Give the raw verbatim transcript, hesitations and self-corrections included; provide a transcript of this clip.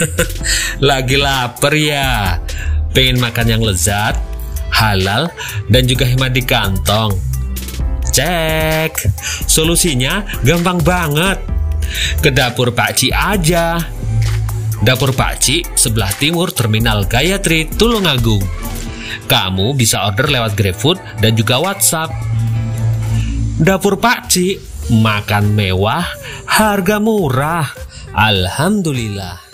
Lagi lapar ya? Pengen makan yang lezat, halal, dan juga hemat di kantong? Cek, solusinya gampang banget. Ke Dapur Pakcik aja. Dapur Pakcik sebelah timur Terminal Gayatri, Tulungagung. Kamu bisa order lewat GrabFood dan juga WhatsApp. Dapur Pakcik, makan mewah, harga murah. Alhamdulillah.